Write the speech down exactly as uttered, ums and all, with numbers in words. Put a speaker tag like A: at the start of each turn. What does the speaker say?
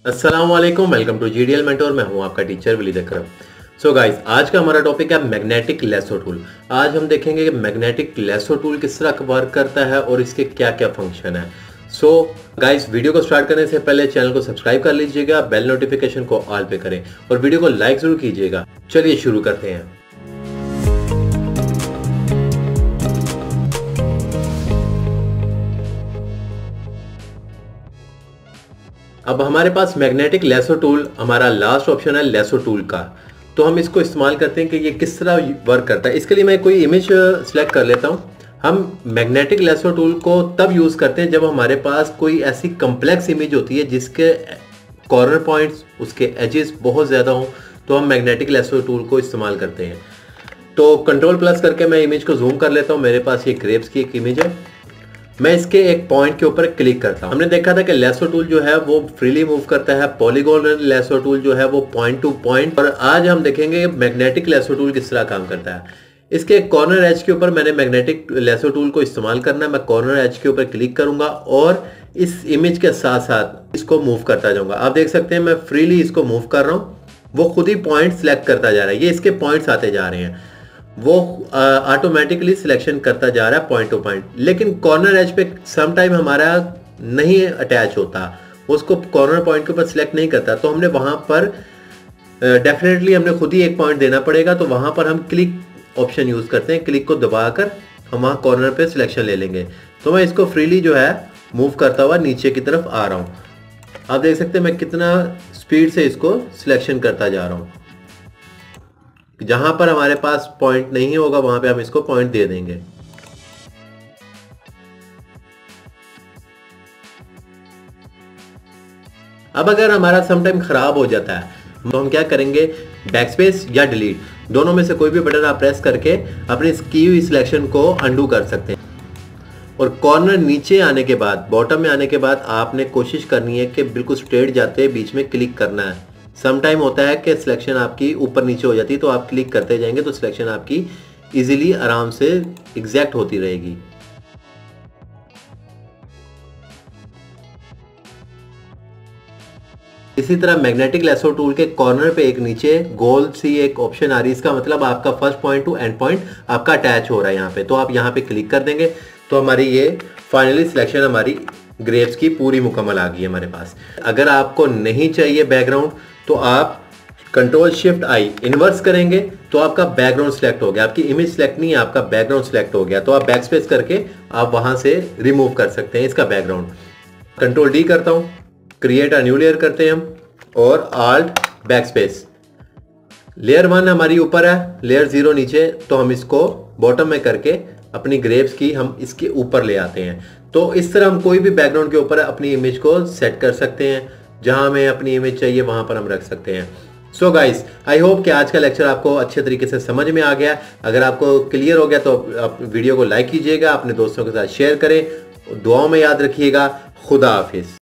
A: अस्सलाम वालेकुम, welcome to GDL mentor. मैं हूं आपका teacher Waleed Akram. So guys, आज का हमारा टॉपिक है मैग्नेटिक लेसो टूल। आज हम देखेंगे कि मैग्नेटिक लेसो टूल किस तरह वर्क करता है और इसके क्या क्या फंक्शन है। सो गाइस, वीडियो को स्टार्ट करने से पहले चैनल को सब्सक्राइब कर लीजिएगा, बेल नोटिफिकेशन को ऑल पे करें और वीडियो को लाइक जरूर कीजिएगा। चलिए शुरू करते हैं। अब हमारे पास मैग्नेटिक लेसो टूल, हमारा लास्ट ऑप्शन है लेसो टूल का। तो हम इसको इस्तेमाल करते हैं कि ये किस तरह वर्क करता है। इसके लिए मैं कोई इमेज सेलेक्ट कर लेता हूँ। हम मैग्नेटिक लेसो टूल को तब यूज़ करते हैं जब हमारे पास कोई ऐसी कम्प्लेक्स इमेज होती है जिसके कॉर्नर पॉइंट्स, उसके एजेस बहुत ज़्यादा हों, तो हम मैग्नेटिक लेसो टूल को इस्तेमाल करते हैं। तो कंट्रोल प्लस करके मैं इमेज को जूम कर लेता हूँ। मेरे पास ये ग्रेप्स की एक इमेज है। मैं इसके एक पॉइंट के ऊपर क्लिक करता हूं। हमने देखा था कि लेसो टूल जो है वो फ्रीली मूव करता है, पॉलीगोनल लेसो टूल जो है वो पॉइंट टू पॉइंट। और आज हम देखेंगे मैग्नेटिक लेसो टूल किस तरह काम करता है। इसके कॉर्नर एज के ऊपर मैंने मैग्नेटिक लेसो टूल को इस्तेमाल करना है। मैं कॉर्नर एज के ऊपर क्लिक करूंगा और इस इमेज के साथ साथ इसको मूव करता जाऊंगा। आप देख सकते हैं मैं फ्रीली इसको मूव कर रहा हूँ, वो खुद ही पॉइंट सेलेक्ट करता जा रहा है। ये इसके पॉइंट्स आते जा रहे हैं, वो ऑटोमेटिकली सिलेक्शन करता जा रहा है पॉइंट टू पॉइंट। लेकिन कॉर्नर एज पे सम टाइम हमारा नहीं अटैच होता, उसको कॉर्नर पॉइंट के ऊपर सिलेक्ट नहीं करता, तो हमने वहां पर डेफिनेटली हमने खुद ही एक पॉइंट देना पड़ेगा। तो वहां पर हम क्लिक ऑप्शन यूज करते हैं। क्लिक को दबाकर हम वहां कॉर्नर पे सिलेक्शन ले लेंगे। तो मैं इसको फ्रीली जो है मूव करता हुआ नीचे की तरफ आ रहा हूं। आप देख सकते हैं मैं कितना स्पीड से इसको सिलेक्शन करता जा रहा हूं। जहां पर हमारे पास पॉइंट नहीं होगा वहां पे हम इसको पॉइंट दे देंगे। अब अगर हमारा सम टाइम खराब हो जाता है तो हम क्या करेंगे, बैक स्पेस या डिलीट, दोनों में से कोई भी बटन आप प्रेस करके अपनी की हुई सिलेक्शन को अंडू कर सकते हैं। और कॉर्नर नीचे आने के बाद, बॉटम में आने के बाद आपने कोशिश करनी है कि बिल्कुल स्ट्रेट जाते बीच में क्लिक करना है। सम टाइम होता है कि सिलेक्शन आपकी ऊपर नीचे हो जाती है, तो आप क्लिक करते जाएंगे तो सिलेक्शन आपकी इजीली आराम से एग्जैक्ट होती रहेगी। इसी तरह मैग्नेटिक लेसो टूल के कॉर्नर पे एक नीचे गोल सी एक ऑप्शन आ रही है। इसका मतलब आपका first point to end point आपका अटैच हो रहा है यहाँ पे। तो आप यहाँ पे क्लिक कर देंगे तो हमारी ये फाइनली सिलेक्शन हमारी ग्रेप्स की पूरी मुकम्मल आ गई है हमारे पास। अगर आपको नहीं चाहिए बैकग्राउंड तो आप कंट्रोल शिफ्ट आई इन्वर्स करेंगे तो आपका बैकग्राउंड सेलेक्ट हो गया। आपकी इमेज सेलेक्ट नहीं है, आपका बैकग्राउंड सेलेक्ट हो गया। तो आप बैक स्पेस करके आप वहां से रिमूव कर सकते हैं इसका बैकग्राउंड। कंट्रोल डी करता हूं, क्रिएट अ न्यू लेयर करते हैं हम और alt backspace. Layer one हमारी ऊपर है, लेयर जीरो नीचे, तो हम इसको बॉटम में करके अपनी ग्रेप्स की हम इसके ऊपर ले आते हैं। तो इस तरह हम कोई भी बैकग्राउंड के ऊपर अपनी इमेज को सेट कर सकते हैं। जहां हमें अपनी इमेज चाहिए वहां पर हम रख सकते हैं। सो गाइस, आई होप कि आज का लेक्चर आपको अच्छे तरीके से समझ में आ गया। अगर आपको क्लियर हो गया तो आप वीडियो को लाइक कीजिएगा, अपने दोस्तों के साथ शेयर करें, दुआओं में याद रखिएगा। खुदा हाफिज।